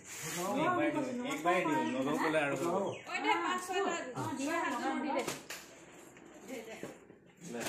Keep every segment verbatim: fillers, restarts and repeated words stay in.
एक बार दियो नगो बोले आरो ओइ दे पाँच छय टा दिया हाथ দি দে ले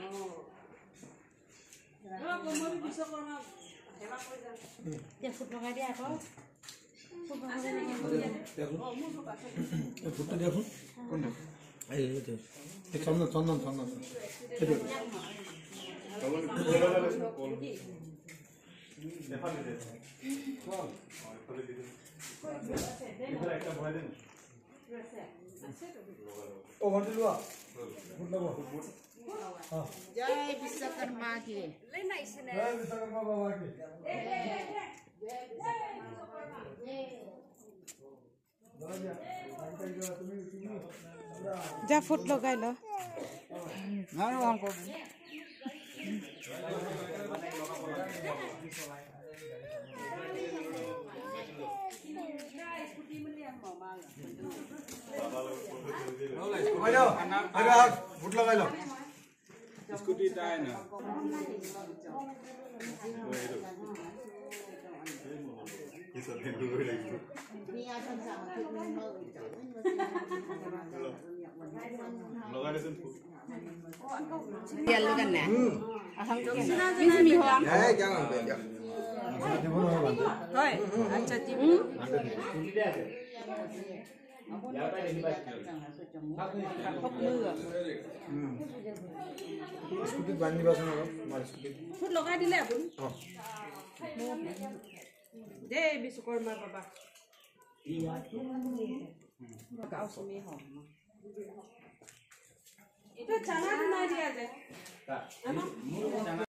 ओ कोमरी বিশ্বকর্মা হেবা কই যা তে ফুট লগাই দিয়া আকৌ ফুট লগাই দিয়া দেখো ও মুটো কাছে এই ফুটটা দেখো কোনটা এই এই এই চন্দন চন্দন চন্দন এই দেখো চন্দন কোল দেখা দিতে কোন ফলে দিতে এটা একটা ভয় দেন ও হন্ডি লওয়া ফুট লাগো ফুট हां जय विश्वकर्मा की ले ना इसने जय विश्वकर्मा बाबा की जा फुट लगाई लो ना वहां को फुट लगाई लो स्कूटी टायर ना येलो करना है हम मिस मी हो है क्या करते हैं হয় আচ্ছা জি स्कूटी बांधनी बस ना हमारी स्कूटी ফুট লগাই দিলে আপুনি জয় বিশ্বকর্মা বাবা গাও সুমি হম এটা চানা না দিয়া যায়